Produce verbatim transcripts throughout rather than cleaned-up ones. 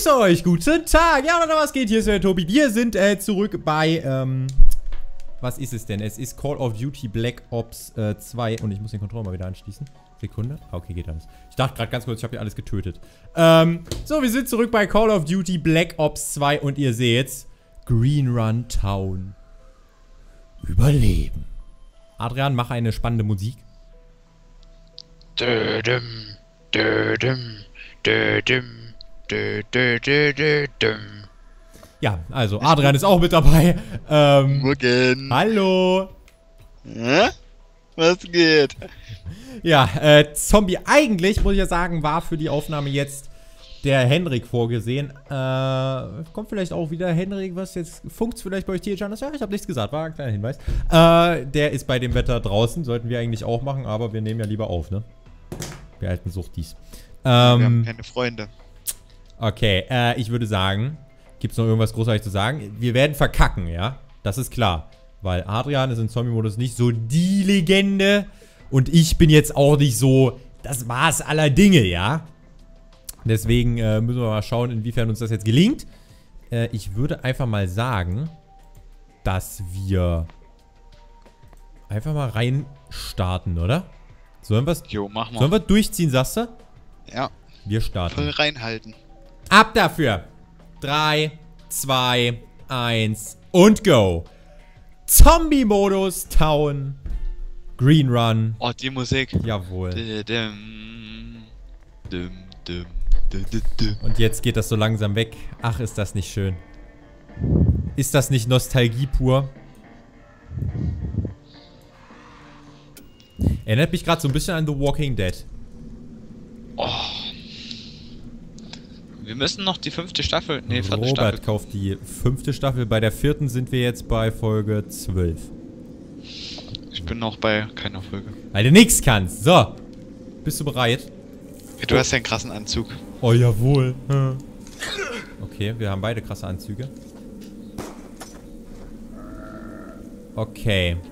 grüße euch, guten Tag. Ja, oder was geht? Hier ist der Tobi. Wir sind äh, zurück bei, ähm, was ist es denn? Es ist Call of Duty Black Ops äh, zwei und ich muss den Controller mal wieder anschließen. Sekunde. Ah, okay, geht alles. Ich dachte gerade ganz kurz, ich habe hier alles getötet. Ähm, so, wir sind zurück bei Call of Duty Black Ops zwei und ihr seht's, Green Run Town. Überleben. Adrian, mach eine spannende Musik. Dödüm, dödüm, dödüm, dödüm. Ja, also Adrian ist auch mit dabei. Ähm, Morgen. Hallo. Hä? Was geht? Ja, äh, Zombie, eigentlich, muss ich ja sagen, war für die Aufnahme jetzt der Henrik vorgesehen. Äh, kommt vielleicht auch wieder Henrik, was jetzt, funkt's vielleicht bei euch T H anders? Ja, ich habe nichts gesagt, war ein kleiner Hinweis. Äh, der ist bei dem Wetter draußen, sollten wir eigentlich auch machen, aber wir nehmen ja lieber auf, ne? Wir alten Suchtis. Ähm, wir haben keine Freunde. Okay, äh, ich würde sagen, gibt's noch irgendwas großartig zu sagen? Wir werden verkacken, ja? Das ist klar. Weil Adrian ist im Zombie-Modus nicht so die Legende. Und ich bin jetzt auch nicht so das Maß aller Dinge, ja? Deswegen äh, müssen wir mal schauen, inwiefern uns das jetzt gelingt. Äh, ich würde einfach mal sagen, dass wir einfach mal rein starten, oder? Sollen wir Jo, mach mal. Sollen wir durchziehen, sagst du? Ja. Wir starten. Voll reinhalten. Ab dafür. drei, zwei, eins und go. Zombie-Modus, Town. Green Run. Oh, die Musik. Jawohl. Düm, düm, düm, düm, düm. Und jetzt geht das so langsam weg. Ach, ist das nicht schön. Ist das nicht Nostalgie pur? Erinnert mich gerade so ein bisschen an The Walking Dead. Oh. Wir müssen noch die fünfte Staffel. Nee, vierte Staffel. Robert kauft die fünfte Staffel. Bei der vierten sind wir jetzt bei Folge zwölf. Ich bin noch bei keiner Folge. Weil du nix kannst. So. Bist du bereit? Du hast ja einen krassen Anzug. Oh, jawohl. Hm. Okay, wir haben beide krasse Anzüge. Okay.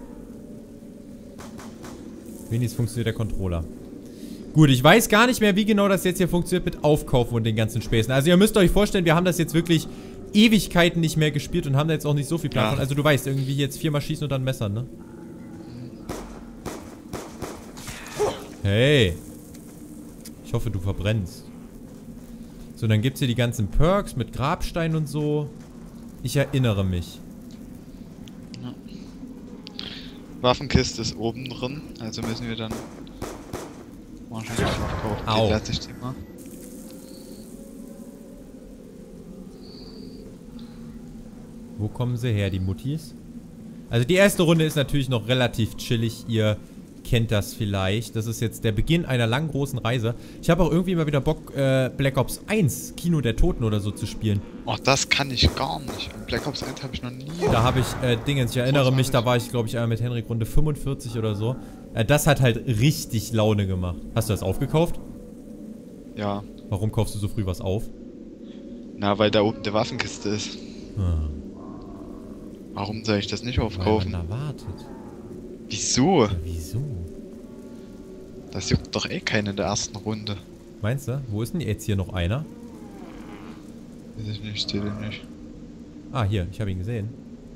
Wenigstens funktioniert der Controller. Gut, ich weiß gar nicht mehr, wie genau das jetzt hier funktioniert mit Aufkaufen und den ganzen Späßen. Also ihr müsst euch vorstellen, wir haben das jetzt wirklich Ewigkeiten nicht mehr gespielt und haben da jetzt auch nicht so viel Plan Ja. von. Also du weißt, irgendwie jetzt viermal schießen und dann messern, ne? Hey. Ich hoffe, du verbrennst. So, dann gibt's hier die ganzen Perks mit Grabstein und so. Ich erinnere mich. Ja. Waffenkiste ist oben drin, also müssen wir dann wahrscheinlich aufkaufen. Au. Die lasse ich die mal. Wo kommen sie her, die Muttis? Also die erste Runde ist natürlich noch relativ chillig. Ihr kennt das vielleicht. Das ist jetzt der Beginn einer langen, großen Reise. Ich habe auch irgendwie mal wieder Bock, äh, Black Ops eins, Kino der Toten oder so zu spielen. Oh, das kann ich gar nicht. Und Black Ops eins habe ich noch nie. Da habe ich, äh, Dingens, ich erinnere mich, da war ich, glaube ich, einmal mit Henrik Runde fünfundvierzig oder so. Äh, das hat halt richtig Laune gemacht. Hast du das aufgekauft? Ja. Warum kaufst du so früh was auf? Na, weil da oben die Waffenkiste ist. Hm. Warum soll ich das nicht Weil aufkaufen? man da wartet. Wieso? Ja, wieso? Das juckt doch eh keinen in der ersten Runde. Meinst du? Wo ist denn jetzt hier noch einer? Weiß ich nicht, steht er nicht. Ah, hier, ich habe ihn gesehen.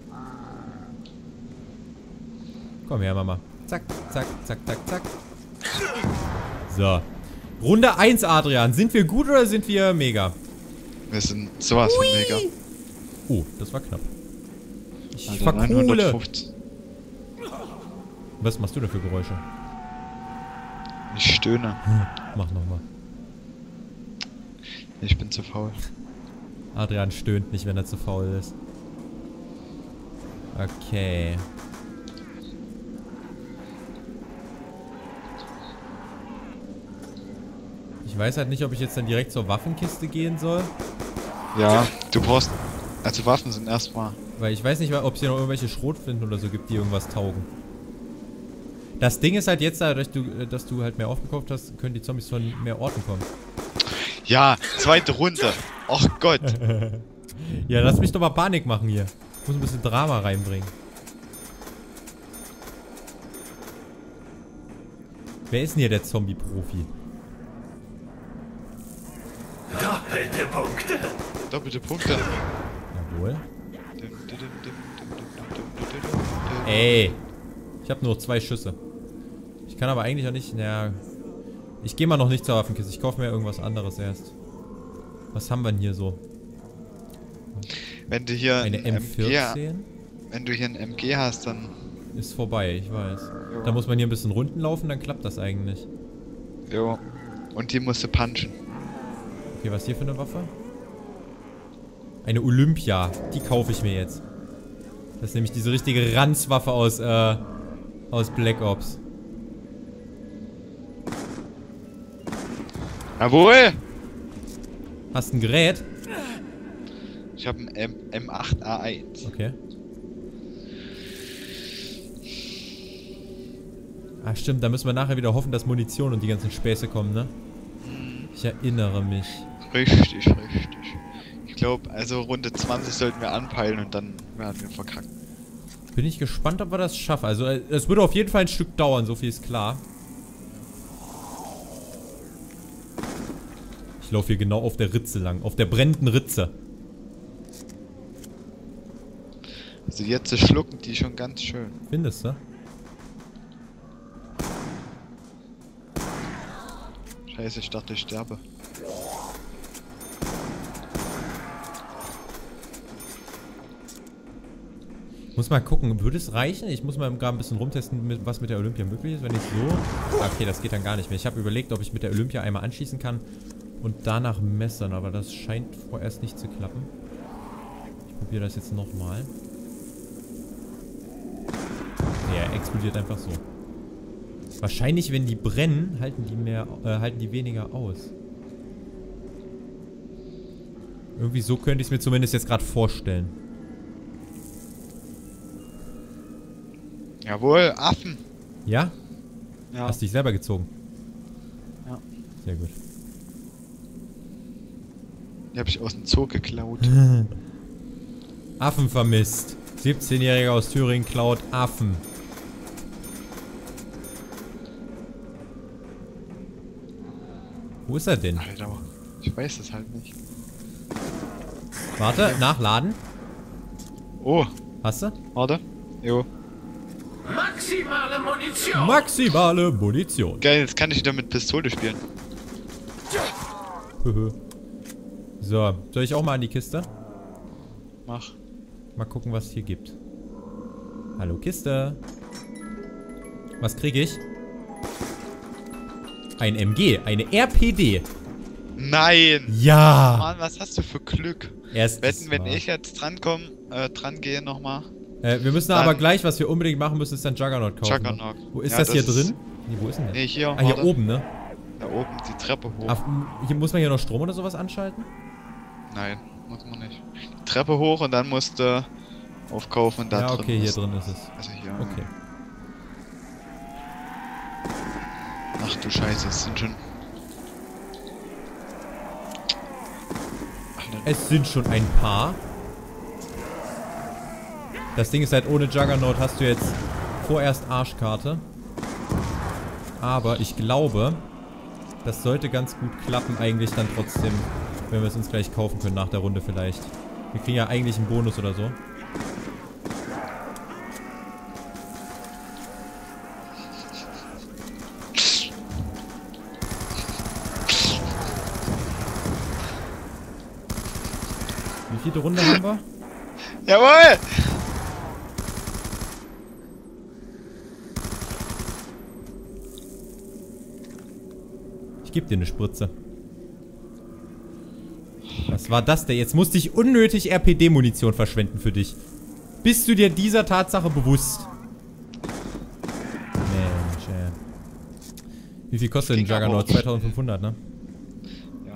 Komm her, Mama. Zack, zack, zack, zack, zack. So. Runde eins, Adrian. Sind wir gut oder sind wir mega? Wir sind sowas von mega. Oh, das war knapp. Ich Also verkohle. neunhundertfünfzig. Was machst du da für Geräusche? Ich stöhne. Hm, mach nochmal. Ich bin zu faul. Adrian stöhnt nicht, wenn er zu faul ist. Okay. Ich weiß halt nicht, ob ich jetzt dann direkt zur Waffenkiste gehen soll. Ja, du brauchst... Also Waffen sind erstmal... Weil ich weiß nicht, ob es hier noch irgendwelche Schrotflinten oder so gibt, die irgendwas taugen. Das Ding ist halt jetzt, dadurch, dass du halt mehr aufgekauft hast, können die Zombies von mehr Orten kommen. Ja, zweite Runde. Ach Gott. Ja, lass mich doch mal Panik machen hier. Ich muss ein bisschen Drama reinbringen. Wer ist denn hier der Zombie-Profi? Doppelte Punkte. Doppelte Punkte. Jawohl. Ey. Ich habe nur noch zwei Schüsse. Ich kann aber eigentlich auch nicht... Naja... Ich gehe mal noch nicht zur Waffenkiste. Ich kaufe mir irgendwas anderes erst. Was haben wir denn hier so? Wenn du hier Eine ein M M G, vierzehn? wenn du hier ein M G hast, dann... Ist vorbei, ich weiß. Jo. Da muss man hier ein bisschen Runden laufen, dann klappt das eigentlich. Jo. Und hier musst du punchen. Okay, was hier für eine Waffe? Eine Olympia. Die kaufe ich mir jetzt. Das ist nämlich diese richtige Ranzwaffe aus, äh, aus Black Ops. Jawohl! Hast ein Gerät? Ich habe ein M M acht A eins. Okay. Ah, stimmt, da müssen wir nachher wieder hoffen, dass Munition und die ganzen Späße kommen, ne? Ich erinnere mich. Richtig, richtig. Ich glaube, also Runde zwanzig sollten wir anpeilen und dann werden wir verkacken. Bin ich gespannt, ob wir das schaffen. Also, es würde auf jeden Fall ein Stück dauern, so viel ist klar. Ich laufe hier genau auf der Ritze lang. Auf der brennenden Ritze. Also jetzt schlucken die schon ganz schön. Findest du? Scheiße, ich dachte, ich sterbe. Muss mal gucken, würde es reichen? Ich muss mal gerade ein bisschen rumtesten, mit, was mit der Olympia möglich ist, wenn ich so... Ah, okay, das geht dann gar nicht mehr. Ich habe überlegt, ob ich mit der Olympia einmal anschießen kann und danach messern, aber das scheint vorerst nicht zu klappen. Ich probiere das jetzt nochmal. Nee, er explodiert einfach so. Wahrscheinlich, wenn die brennen, halten die mehr, äh, halten die weniger aus. Irgendwie so könnte ich es mir zumindest jetzt gerade vorstellen. Jawohl, Affen! Ja? Ja. Hast dich selber gezogen? Ja. Sehr gut. Die habe ich aus dem Zoo geklaut. Affen vermisst. siebzehnjähriger aus Thüringen klaut Affen. Wo ist er denn? Alter, ich weiß es halt nicht. Warte, nachladen. Oh, Hast du? warte. Jo. Maximale Munition. Maximale Munition. Geil, jetzt kann ich wieder mit Pistole spielen. So, soll ich auch mal an die Kiste? Mach. Mal gucken, was es hier gibt. Hallo Kiste. Was kriege ich? Ein M G, eine R P D. Nein! Ja! Mann, was hast du für Glück? Erst Wetten, wenn ich jetzt drankomme, äh, dran gehe nochmal. Äh, wir müssen Dann- aber gleich, was wir unbedingt machen müssen, ist dann Juggernaut kaufen. Juggernaut. Wo ist Ja, das, das hier ist- drin? Nee, wo ist denn der? Nee, hier. Ah, hier warte. oben, ne? Da oben, die Treppe hoch. Ah, hier, muss man hier noch Strom oder sowas anschalten? Nein, muss man nicht. Die Treppe hoch und dann musst du aufkaufen und da Ja, drin. okay, hier ist- drin ist es. Also hier. Okay. Ach du Scheiße, es sind schon. Ach, ne, Es sind schon ein paar. Das Ding ist halt, ohne Juggernaut hast du jetzt vorerst Arschkarte. Aber ich glaube, das sollte ganz gut klappen eigentlich dann trotzdem, wenn wir es uns gleich kaufen können nach der Runde vielleicht. Wir kriegen ja eigentlich einen Bonus oder so. Wie viele Runde haben wir? Jawohl! Ich geb dir eine Spritze. Was war das denn? Jetzt musste ich unnötig R P D-Munition verschwenden für dich. Bist du dir dieser Tatsache bewusst? Mensch, ey. Wie viel kostet ein Ging aber Juggernaut? auch. zweitausendfünfhundert, ne? Ja.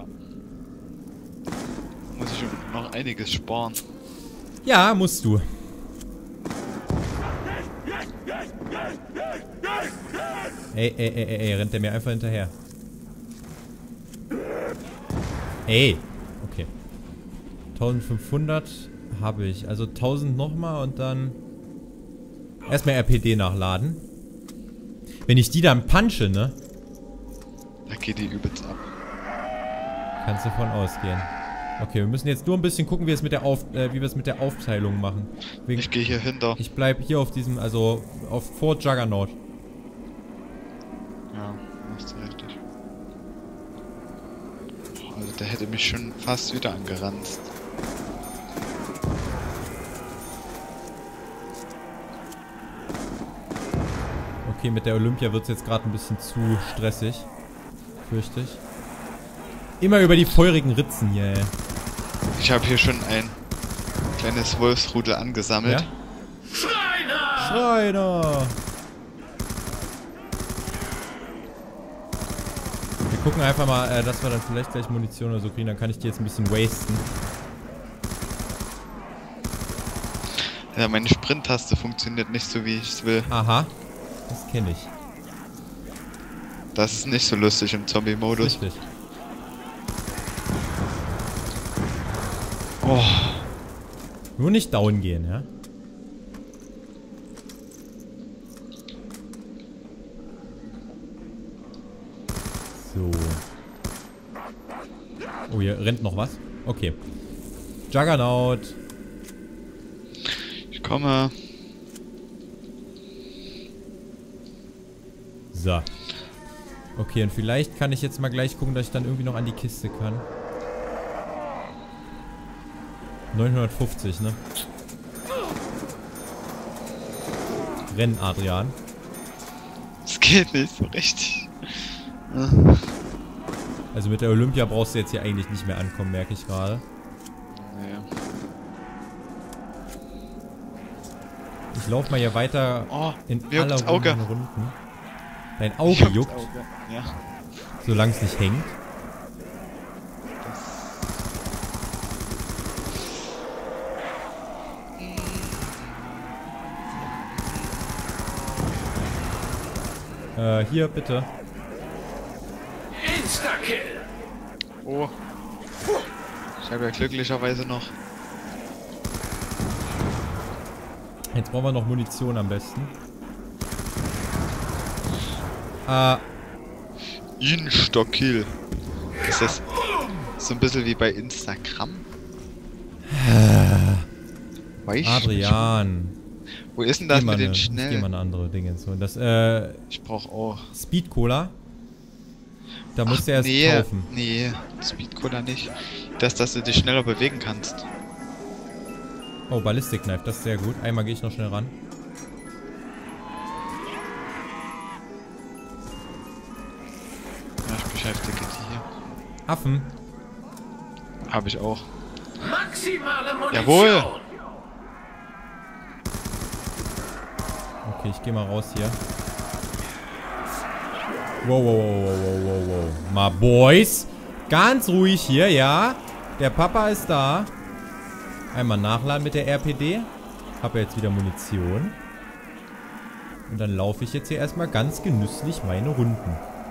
Muss ich noch einiges sparen. Ja, musst du. Ey, ey, ey, ey, ey, rennt der mir einfach hinterher. Ey. Okay. eintausendfünfhundert habe ich. Also tausend nochmal und dann erstmal R P D nachladen. Wenn ich die dann punche, ne? Da geht die übelst ab. Kannst du davon ausgehen. Okay, wir müssen jetzt nur ein bisschen gucken, wie wir es mit der, Auf, äh, wie wir es mit der Aufteilung machen. Wegen, Ich gehe hier hinter. ich bleib hier auf diesem, also auf vor Juggernaut. Ja, machst du richtig. Also der hätte mich schon fast wieder angeranzt. Okay, mit der Olympia wird es jetzt gerade ein bisschen zu stressig. Fürchte ich. Immer über die feurigen Ritzen hier, ey. Ich habe hier schon ein kleines Wolfsrudel angesammelt. Ja? Schreiner! Schreiner! Wir gucken einfach mal, äh, dass wir dann vielleicht gleich Munition oder so kriegen. Dann kann ich die jetzt ein bisschen wasten. Ja, meine Sprint-Taste funktioniert nicht so, wie ich es will. Aha. Das kenne ich. Das ist nicht so lustig im Zombie-Modus. Richtig. Oh, Nur nicht down gehen, ja? So. Oh, hier rennt noch was. Okay. Juggernaut. ich komme. So. Okay, und vielleicht kann ich jetzt mal gleich gucken, dass ich dann irgendwie noch an die Kiste kann. neunhundertfünfzig, ne? Renn, Adrian. Es geht nicht so richtig. Also mit der Olympia brauchst du jetzt hier eigentlich nicht mehr ankommen, merke ich gerade. Naja. Ich laufe mal hier weiter Oh, in mir aller juckt's Auge. Runden Runden. Dein Auge Juckt's juckt, Auge. Ja. solange es nicht hängt. Äh, hier, bitte. Insta-Kill! Oh. Ich habe ja glücklicherweise noch. Jetzt brauchen wir noch Munition am besten. Äh, Insta-Kill. Ist das so ein bisschen wie bei Instagram? Weißt du? Adrian. Wo ist denn das Geh mal mit den eine- Geh mal schnellen? eine andere Dinge so. Das, äh, Ich brauch auch. Speed Cola. Da musst Ach, du erst nee, kaufen. nee, Speed Cola nicht. Das, dass du dich schneller bewegen kannst. Oh, Ballistic Knife, das ist sehr gut. Einmal gehe ich noch schnell ran. Ja, ich beschäftige die hier. Affen. Habe ich auch. Maximale Munition! Jawohl. Okay, ich gehe mal raus hier. Wow, wow, wow, wow, wow, wow, wow. Mal Boys. Ganz ruhig hier, ja. Der Papa ist da. Einmal nachladen mit der R P D. Hab ja jetzt wieder Munition. Und dann laufe ich jetzt hier erstmal ganz genüsslich meine Runden.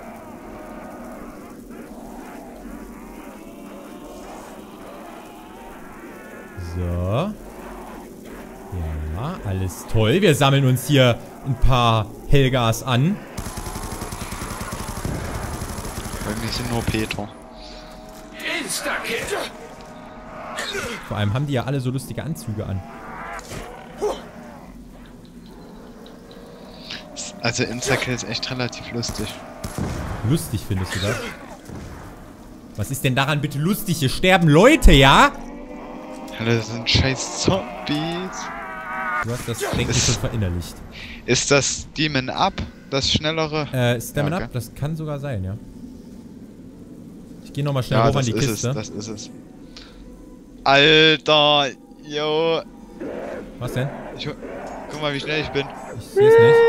So. Ja, alles toll. Wir sammeln uns hier ein paar Helgas an. Irgendwie sind nur Peter. Insta-Kill! Vor allem haben die ja alle so lustige Anzüge an. Also Insta-Kill ist echt relativ lustig. Lustig findest du das? Was ist denn daran bitte lustig? Hier sterben Leute, ja? Alter, das sind scheiß Zombies. Du hast das, denke ich, schon verinnerlicht. Ist das Demon Up, das schnellere? Äh, Stamina Ja, Up, okay. das kann sogar sein, ja. Ich gehe nochmal schnell Ja, hoch an das die ist Kiste. es, das ist es. Alter, yo. Was denn? Ich, guck mal, wie schnell ich bin. Ich sehe es nicht.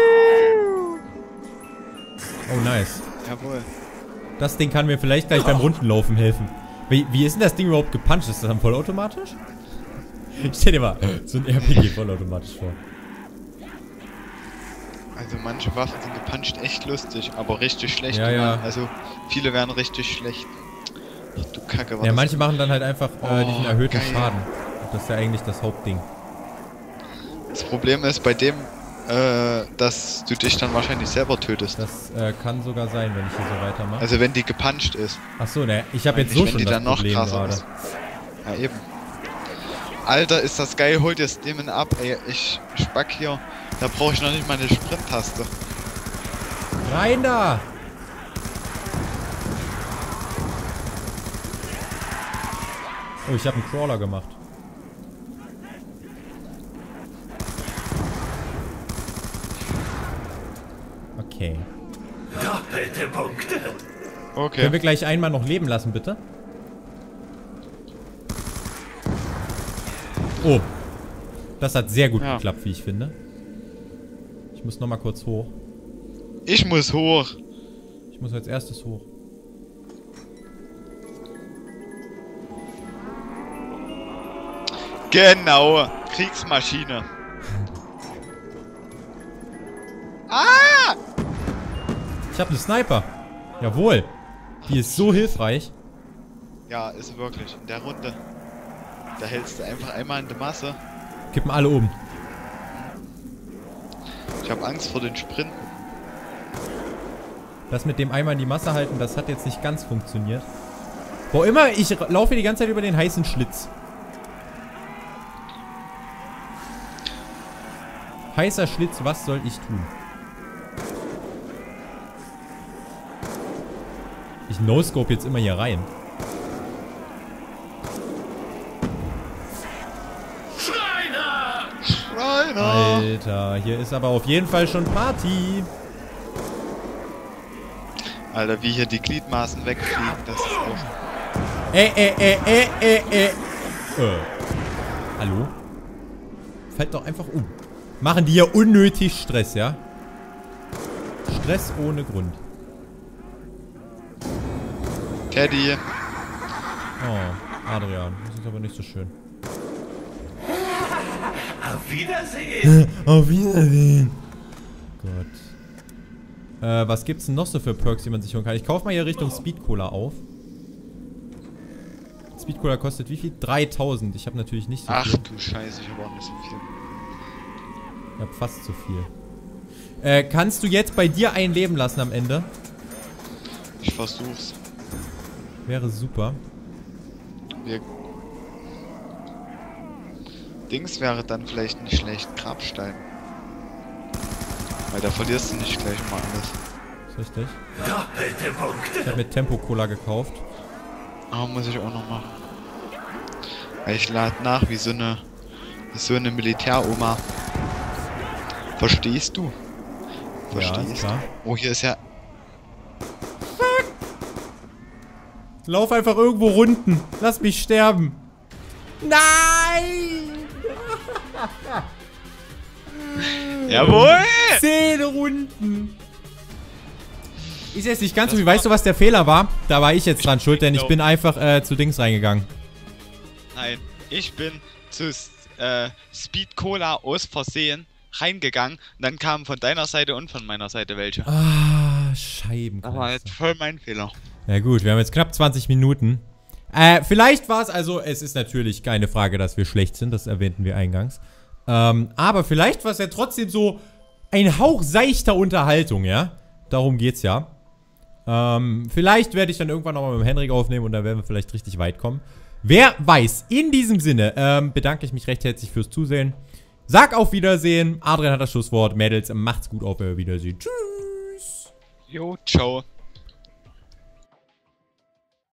Oh, nice. Jawohl. Das Ding kann mir vielleicht gleich beim Rundenlaufen helfen. Wie, wie ist denn das Ding überhaupt gepuncht? Ist das dann vollautomatisch? Stell dir mal so ein R P G vollautomatisch vor. Also manche Waffen sind gepuncht echt lustig, aber richtig schlecht. Ja, ja. Also viele werden richtig schlecht. Ach du Kacke, was Ja, manche machen dann halt einfach äh, diesen Oh, erhöhten geil. Schaden. Und das ist ja eigentlich das Hauptding. Das Problem ist, bei dem äh, dass du dich dann wahrscheinlich selber tötest. Das äh, kann sogar sein, wenn ich hier so weitermache. Also wenn die gepuncht ist. Achso, ne, ich habe jetzt Nicht, so wenn schon die das dann noch Problem krasser gerade. ist. Ja, eben. Alter, ist das geil, holt jetzt Demon ab, ey, ich spack hier. Da brauche ich noch nicht mal eine Sprint-Taste. Rein da! Oh, ich habe einen Crawler gemacht. Okay. Doppelte Punkte. Okay. Können wir gleich einmal noch leben lassen, bitte? Oh. Das hat sehr gut Ja. geklappt, wie ich finde. Ich muss nochmal kurz hoch. Ich muss hoch. Ich muss als erstes hoch. Genau. Kriegsmaschine. Ah! Ich habe einen Sniper. Jawohl. Die ist so hilfreich. Ja, ist wirklich. In der Runde. Da hältst du einfach einmal in der Masse. Kippen alle um. Ich habe Angst vor den Sprinten. Das mit dem einmal in die Masse halten, das hat jetzt nicht ganz funktioniert. Wo immer, ich laufe die ganze Zeit über den heißen Schlitz. Heißer Schlitz, was soll ich tun? Ich no-scope jetzt immer hier rein. Schreiner! Schreiner! Alter, hier ist aber auf jeden Fall schon Party. Alter, wie hier die Gliedmaßen wegfliegen, das ist auch... Äh, äh, äh, äh, äh, äh. Äh. Hallo? Fällt doch einfach um. Machen die hier unnötig Stress, ja? Stress ohne Grund. Teddy. Oh, Adrian. Das ist aber nicht so schön. Auf Wiedersehen! Auf Wiedersehen. Gott. Äh, was gibt's denn noch so für Perks, die man sich holen kann? Ich kaufe mal hier Richtung Speed Cola auf. Speed Cola kostet wie viel? dreitausend. Ich habe natürlich nicht so Ach viel. du Scheiße, ich habe auch nicht so viel. Ich habe fast so viel. Äh, kannst du jetzt bei dir ein Leben lassen am Ende? Ich versuch's. Wäre super. Wir Dings wäre dann vielleicht nicht schlecht. Grabstein. Weil da verlierst du nicht gleich mal alles. Ist richtig. Doppelte Punkte! Ich habe mir Tempo Cola gekauft. Ah, muss ich auch noch machen. Weil ich lade nach wie so eine wie so eine Militäroma. Verstehst du? Ja, ist Verstehst klar. du? Oh, hier ist ja... Lauf einfach irgendwo runden. Lass mich sterben. Nein! Jawohl! Zehn Runden. Ist jetzt nicht ganz so wie, weißt du, was der Fehler war? Da war ich jetzt dran schuld, denn ich bin einfach äh, zu Dings reingegangen. Nein, ich bin zu äh, Speed Cola aus Versehen reingegangen und dann kamen von deiner Seite und von meiner Seite welche. Ah, Scheiben. Das war jetzt voll mein Fehler. Ja gut, wir haben jetzt knapp zwanzig Minuten. Äh, vielleicht war es, also es ist natürlich keine Frage, dass wir schlecht sind, das erwähnten wir eingangs. Ähm, aber vielleicht war es ja trotzdem so ein Hauch seichter Unterhaltung, ja? Darum geht's ja. Ähm, vielleicht werde ich dann irgendwann nochmal mit dem Henrik aufnehmen und dann werden wir vielleicht richtig weit kommen. Wer weiß, in diesem Sinne ähm, bedanke ich mich recht herzlich fürs Zusehen. Sag auf Wiedersehen. Adrian hat das Schlusswort. Mädels, macht's gut, auf Wiedersehen. Tschüss. Jo, ciao.